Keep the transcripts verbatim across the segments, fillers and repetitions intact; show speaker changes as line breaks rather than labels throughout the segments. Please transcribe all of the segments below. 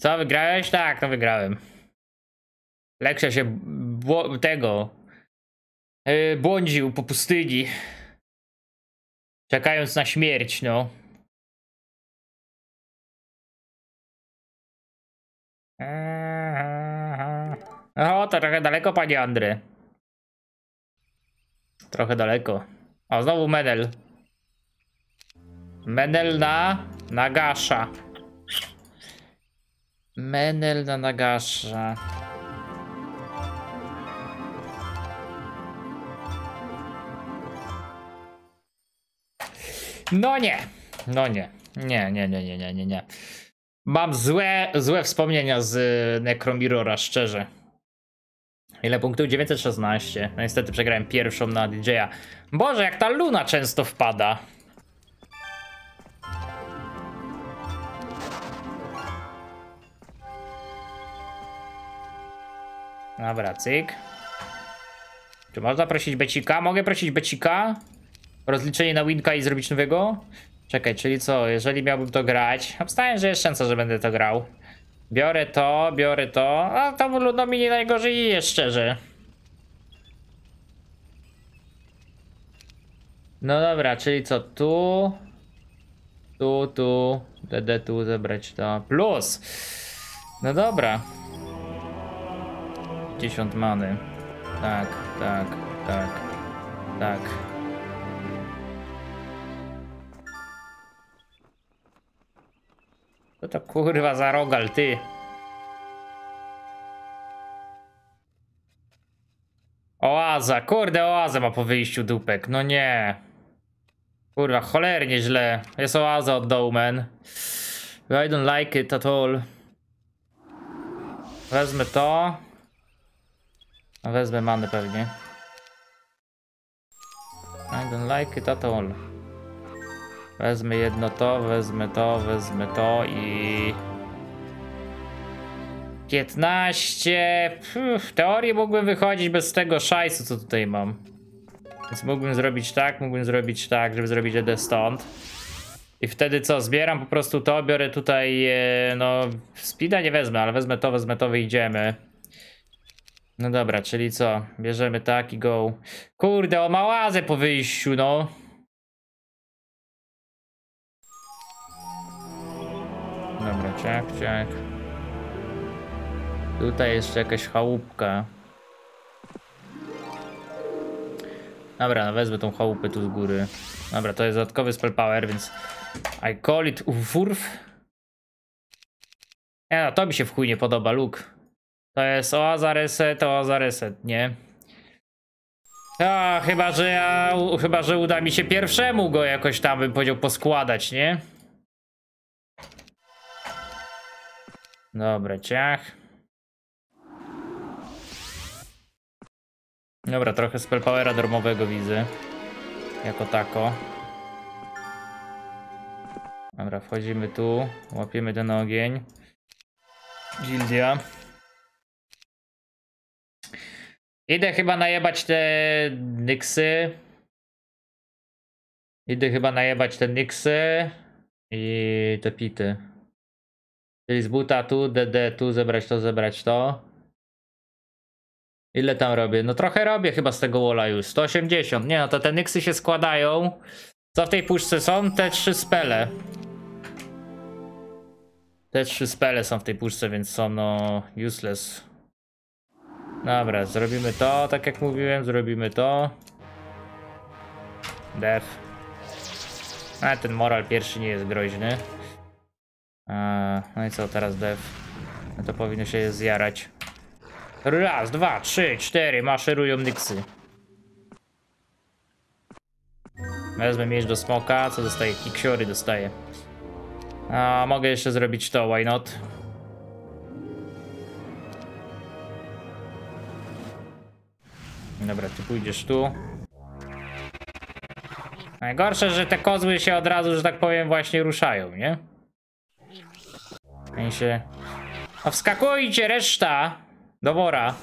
Co, wygrałeś? Tak, no wygrałem. Leksia się tego yy, błądził po pustyni. Czekając na śmierć, no. O, to trochę daleko, panie Andry. Trochę daleko. O, znowu medal. Medal na Nagasza. Medal na Nagasza. No nie. No nie. Nie, nie, nie, nie, nie, nie, nie. Mam złe, złe wspomnienia z Necromirrora, szczerze. Ile punktów? dziewięćset szesnaście. No niestety przegrałem pierwszą na D J a. Boże, jak ta Luna często wpada. Dobra, cyk. Czy można prosić Becika? Mogę prosić Becika? Rozliczenie na Winka i zrobić nowego? Czekaj, czyli co? Jeżeli miałbym to grać... Obstawiam, że jest szansa, że będę to grał. Biorę to, biorę to. A to Luno mi nie najgorzej jest, szczerze. No dobra, czyli co? Tu... Tu, tu... D D tu, zebrać to. Plus! No dobra. dziesięć many. Tak, tak, tak, tak. Co to kurwa za rogal, ty? Oaza, kurde, oaza ma po wyjściu dupek, no nie. Kurwa, cholernie źle. Jest oaza od dołu, man. I don't like it at all. Wezmę to. Wezmę many pewnie. I don't like it at all. Wezmę jedno to, wezmę to, wezmę to i... piętnaście... Pff, w teorii mógłbym wychodzić bez tego szajsu, co tutaj mam. Więc mógłbym zrobić tak, mógłbym zrobić tak, żeby zrobić E D stąd. I wtedy co, zbieram po prostu to, biorę tutaj, e, no... Speeda nie wezmę, ale wezmę to, wezmę to, wyjdziemy. No dobra, czyli co? Bierzemy tak i go. Kurde, o małazę po wyjściu, no. Dobra, ciak, ciak. Tutaj jeszcze jakaś chałupka. Dobra, no wezmę tą chałupę tu z góry. Dobra, to jest dodatkowy spell power, więc... I call it Wurf. Nie no, to mi się w chuj nie podoba, Luke. To jest oaza reset, oaza reset, nie? A, chyba, że ja... Chyba, że uda mi się pierwszemu go jakoś tam, bym powiedział, poskładać, nie? Dobra, ciach. Dobra, trochę spellpowera darmowego widzę. Jako tako. Dobra, wchodzimy tu. Łapiemy ten ogień. Gildia. Idę chyba najebać te Nyxy. Idę chyba najebać te Nyxy. I te pity. Czyli z buta tu, D D tu, zebrać to, zebrać to. Ile tam robię? No trochę robię chyba z tego walla już. sto osiemdziesiąt. Nie no, to te Nyxy się składają. Co w tej puszce są? Te trzy spele. Te trzy spele są w tej puszce, więc są no useless. Dobra, zrobimy to, tak jak mówiłem, zrobimy to. Def. A ten moral pierwszy nie jest groźny. A, no i co teraz def? No to powinno się je zjarać. Raz, dwa, trzy, cztery, maszerują Nyxy. Wezmę miecz do smoka, co dostaje? Kiksiory dostaje. A mogę jeszcze zrobić to, why not? Dobra, ty pójdziesz tu. Najgorsze, że te kozły się od razu, że tak powiem, właśnie ruszają, nie? I się... No wskakujcie, reszta! Do wora.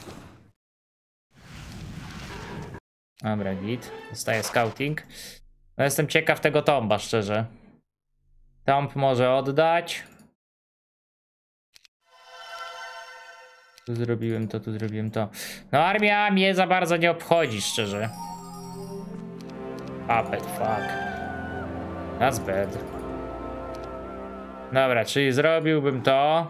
Dobra, git. Dostaję scouting. No jestem ciekaw tego tomba, szczerze. Tomb może oddać. Tu zrobiłem to, tu zrobiłem to. No armia mnie za bardzo nie obchodzi, szczerze. Puppet, fuck. That's bad. Dobra, czyli zrobiłbym to.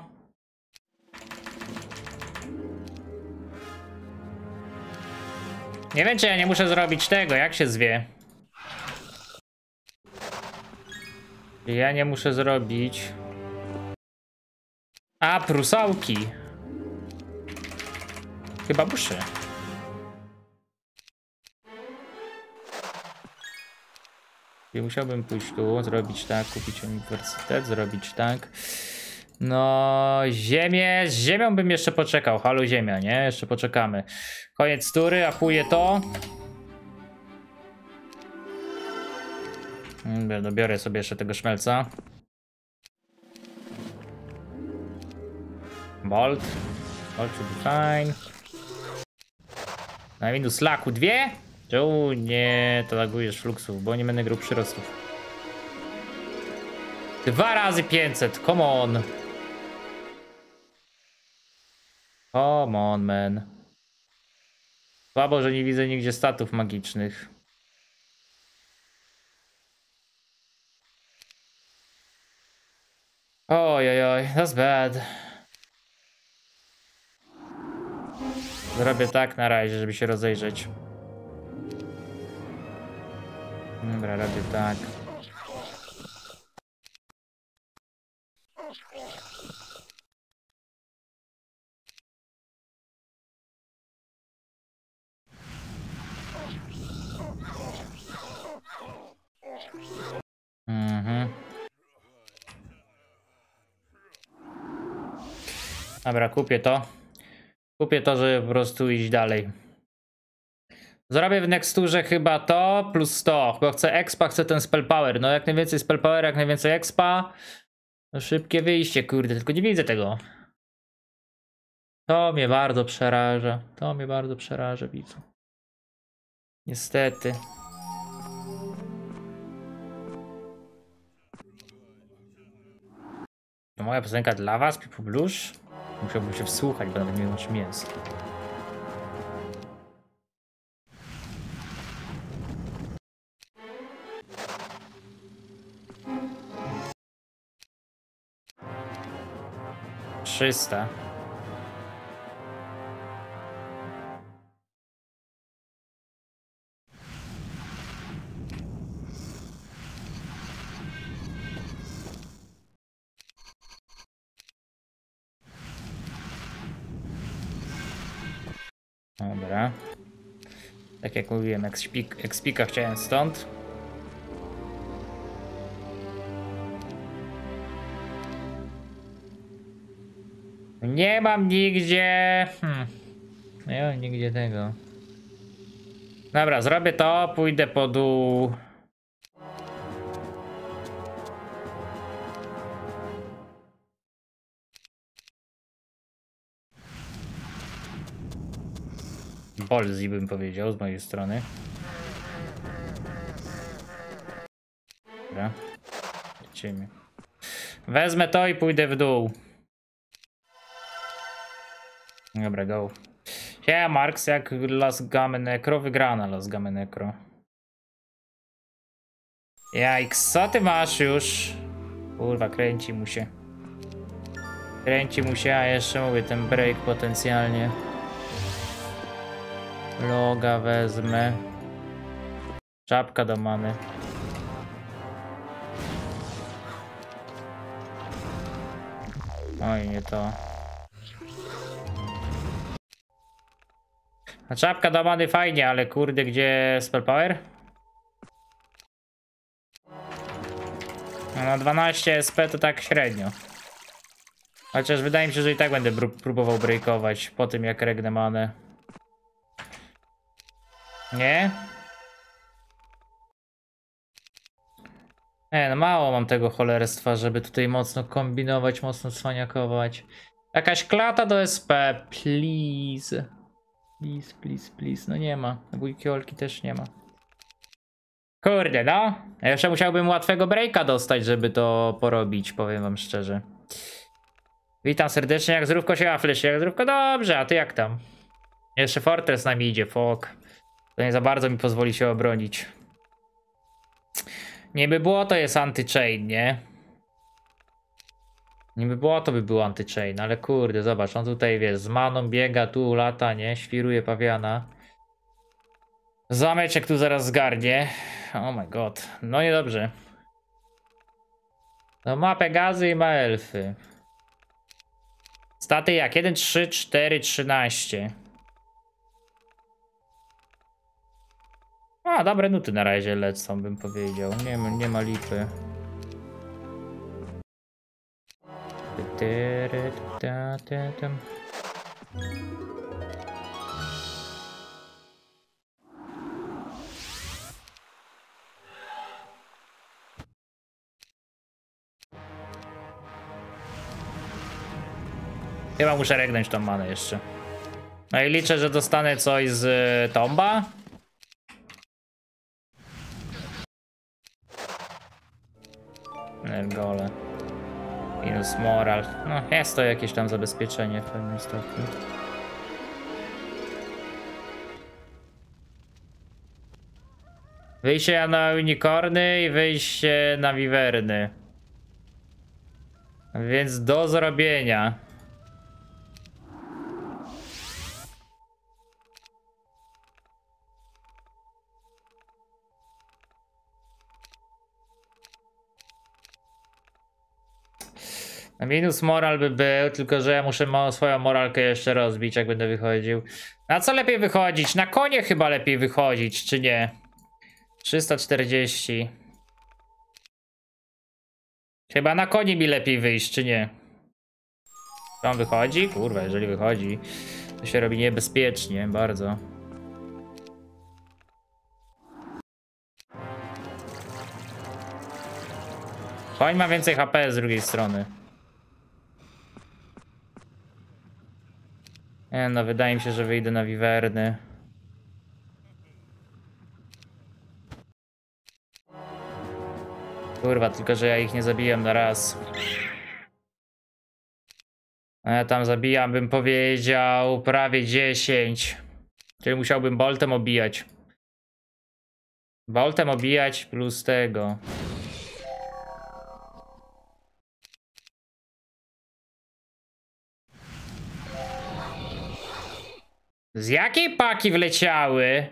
Nie wiem, czy ja nie muszę zrobić tego, jak się zwie. Ja nie muszę zrobić. A, prusałki. Chyba muszę. I musiałbym pójść tu, zrobić tak, kupić uniwersytet, zrobić tak. No, ziemię, z ziemią bym jeszcze poczekał. Halo ziemia, nie? Jeszcze poczekamy. Koniec tury, apuję to. Dobiorę sobie jeszcze tego szmelca. Bolt. Bolt should be fine. Na minus laku dwie? Czemu nie to lagujesz fluxów, bo nie będę grał przyrostów. Dwa razy pięćset, come on. Come on, man. Słabo, że nie widzę nigdzie statów magicznych. Oj, oj, oj, that's bad. Zrobię tak na razie, żeby się rozejrzeć. Dobra, robię tak. Mhm. Dobra, kupię to. Kupię to, żeby po prostu iść dalej. Zrobię w Nexturze chyba to plus sto, bo chcę expa, chcę ten spell power. No jak najwięcej spell power, jak najwięcej expa. No szybkie wyjście, kurde, tylko nie widzę tego. To mnie bardzo przeraża. To mnie bardzo przeraża, widzu. Niestety. To moja piosenka dla was, People Blues? Musiałbym się wsłuchać, bo nawet nie wiem, o czym jest. trzysta. Dobra. Tak jak mówiłem, Expika chciałem stąd. Nie mam nigdzie... Hmm. Nie mam nigdzie tego. Dobra, zrobię to, pójdę po dół. Bolzi bym powiedział z mojej strony. Dobra. Lecimy. Wezmę to i pójdę w dół. Dobra, go. Ja, Marks, jak Las Game Necro, wygrana Las Game Necro. Jajks, co ty masz już? Kurwa, kręci mu się. Kręci mu się, a jeszcze mówię, ten break potencjalnie. Loga wezmę. Czapka do mamy. Oj, nie to. A czapka do many fajnie, ale kurde, gdzie spell power? No na dwanaście S P to tak średnio. Chociaż wydaje mi się, że i tak będę próbował breakować po tym, jak regnę manę. Nie? Nie, no mało mam tego cholerstwa, żeby tutaj mocno kombinować, mocno cwaniakować. Jakaś klata do S P, please. Please, please, please. No nie ma. Bójki Olki też nie ma. Kurde, no. Ja jeszcze musiałbym łatwego breaka dostać, żeby to porobić, powiem wam szczerze. Witam serdecznie, jak zdrówko się aflisz, jak zdrówko dobrze, a ty jak tam? Jeszcze Fortress nami idzie, fuck. To nie za bardzo mi pozwoli się obronić. Niby było to jest anti-chain, nie? Niby było to by był anti-chain, ale kurde, zobacz, on tutaj wiesz, z maną biega, tu lata, nie? Świruje pawiana. Zameczek tu zaraz zgarnie. Oh my god, no niedobrze. No ma Pegazy i ma elfy. Staty jak? jeden, trzy, cztery, trzynaście. A, dobre nuty na razie lecą, bym powiedział. Nie, ma- nie ma lipy. Chyba muszę regnąć tą manę jeszcze. No i liczę, że dostanę coś z y, Tomba. Nergole. Minus moral. No jest to jakieś tam zabezpieczenie w pewnym stopniu. Wyjście na unicorny i wyjście na wiwerny. Więc do zrobienia. Minus moral by był, tylko że ja muszę mo swoją moralkę jeszcze rozbić, jak będę wychodził. Na co lepiej wychodzić? Na konie chyba lepiej wychodzić, czy nie? trzysta czterdzieści. Chyba na konie mi lepiej wyjść, czy nie? Czy on wychodzi? Kurwa, jeżeli wychodzi, to się robi niebezpiecznie, bardzo. Koń ma więcej H P z drugiej strony. Nie no, wydaje mi się, że wyjdę na wiwerny. Kurwa, tylko że ja ich nie zabijam na raz. A ja tam zabijam, bym powiedział, prawie dziesięć. Czyli musiałbym boltem obijać. Boltem obijać plus tego. Z jakiej paki wleciały?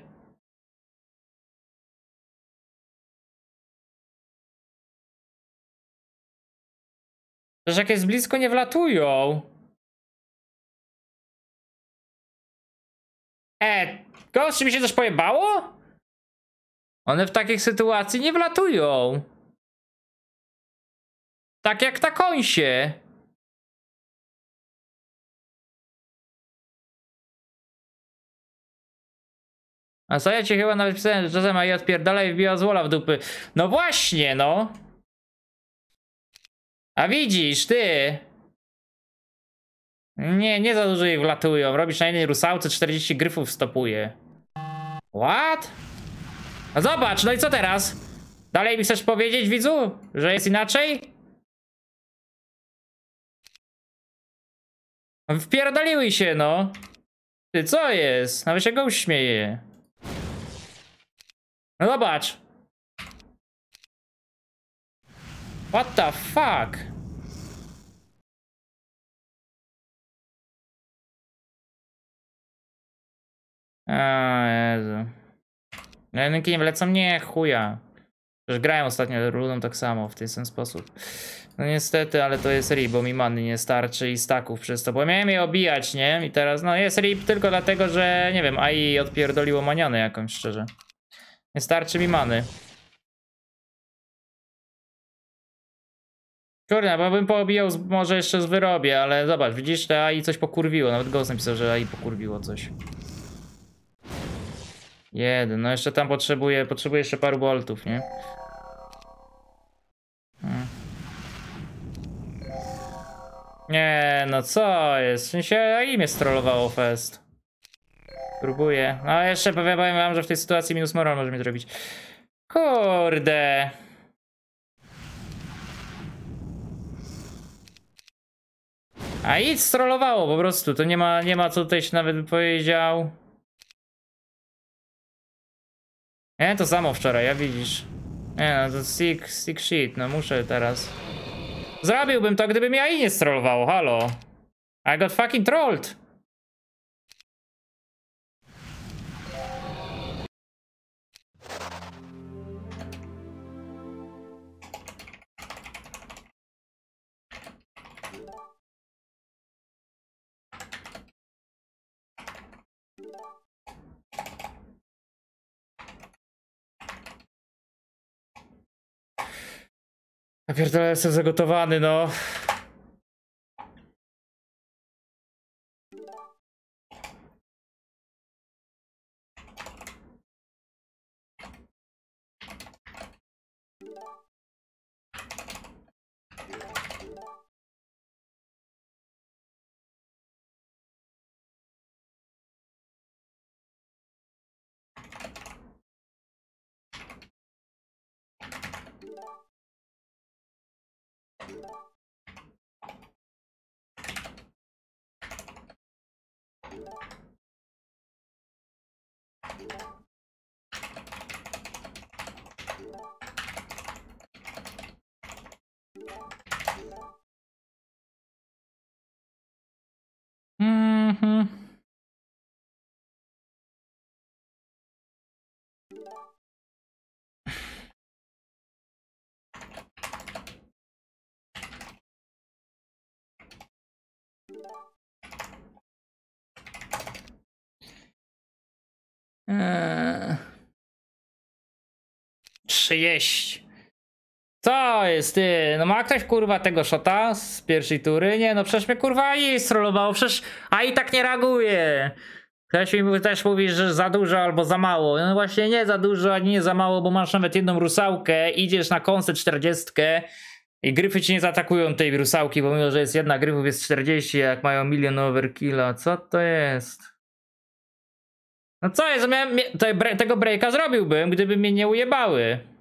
Że jak jest blisko, nie wlatują. E, gość, czy mi się coś pojebało? One w takich sytuacji nie wlatują. Tak jak na końsie. A co ja ci chyba nawet pisałem, że czasem a i odpierdala i wbiła z wola w dupy. No właśnie, no. A widzisz, ty. Nie, nie za dużo ich wlatują. Robisz na jednej rusałce czterdzieści gryfów stopuje. What? No zobacz, no i co teraz? Dalej mi chcesz powiedzieć, widzu, że jest inaczej? Wpierdoliły się, no. Ty, co jest? Nawet się go uśmieje. No zobacz. What the fuck? O Jezu. Rynki nie wlecą? Nie, chuja. Przecież grałem ostatnio rudą tak samo w ten sam sposób. No niestety, ale to jest rip, bo mi many nie starczy i staków przez to, bo miałem je obijać, nie? I teraz no jest rip tylko dlatego, że nie wiem, A I odpierdoliło manianę jakąś, szczerze. Nie starczy mi many. Kurde, bo bym poobijał z, może jeszcze z wyrobie, ale zobacz, widzisz, te A I coś pokurwiło. Nawet Ghost napisał, że A I pokurwiło coś. Jeden, no jeszcze tam potrzebuję, potrzebuję jeszcze paru boltów, nie? Hmm. Nie, no co jest? W sensie A I mnie strollowało fest. Próbuję. No jeszcze powiem wam, że w tej sytuacji minus moral może mnie zrobić. Kurde. A idź strollowało po prostu, to nie ma, nie ma co tutaj się nawet by powiedział. Nie, to samo wczoraj, ja widzisz. Nie no, to sick, sick shit, no muszę teraz. Zrobiłbym to, gdybym ja i nie strollowało, halo. I got fucking trolled. Ja pierdolę, jestem zagotowany, no. Mhm. Eee. trzydzieści. Co jest ty? No ma ktoś kurwa tego shota z pierwszej tury? Nie no przecież mnie kurwa i strollowało, przecież a i tak nie reaguje. Ktoś mi też mówi, że za dużo albo za mało. No właśnie nie za dużo, ani nie za mało, bo masz nawet jedną rusałkę, idziesz na kąsę czterdziestkę i gryfy ci nie zaatakują tej rusałki, bo mimo, że jest jedna, gryfów jest czterdzieści, jak mają milion overkilla. Co to jest? No co jest? Miałem, te, tego breaka zrobiłbym, gdyby mnie nie ujebały.